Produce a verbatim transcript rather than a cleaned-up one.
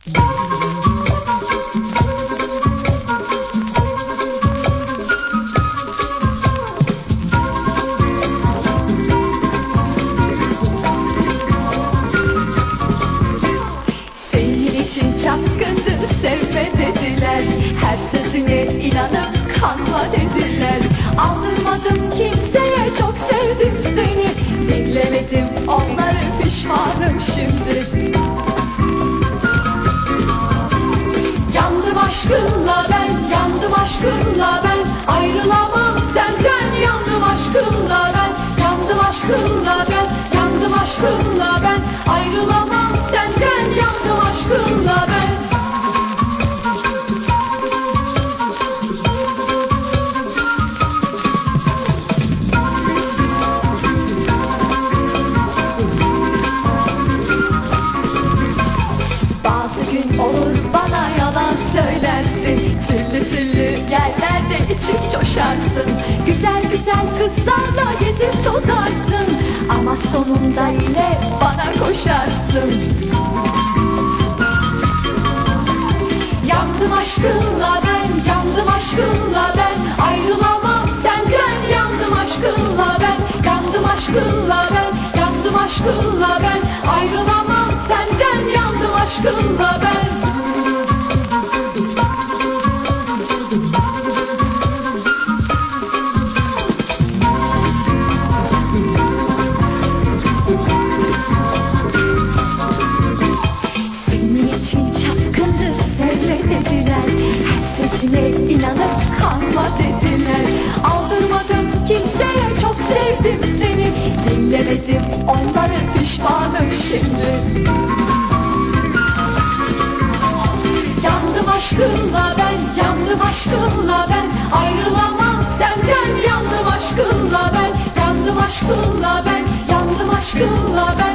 Çapkındır sevme dediler, her sözüne inanıp kanma dediler. Aldırmadım kimseye, çok sevdim seni, dinlemedim onları, pişmanım şimdi. Yandım aşkınla ben, yandım aşkınla ben, ayrılamam senden. Yandım aşkınla ben, yandım aşkınla ben, yandım aşkınla ben, ayrılamam senden. Yandım aşkınla ben. Olur bana yalan söylersin, türlü türlü yerlerde içip coşarsın. Güzel güzel kızlarla gezip tozarsın, ama sonunda yine bana koşarsın. Yandım aşkınla ben, yandım aşkınla ben, ayrılamam senden. Yandım aşkınla ben, yandım aşkınla ben, yandım aşkınla ben, ayrılamam senden. Yandım aşkınla ben. İnanıp kanma dediler. Aldırmadım kimseye, çok sevdim seni, dinlemedim onları, pişmanım şimdi. Yandım aşkınla ben, yandım aşkınla ben, ayrılamam senden. Yandım aşkınla ben, yandım aşkınla ben, yandım aşkınla ben.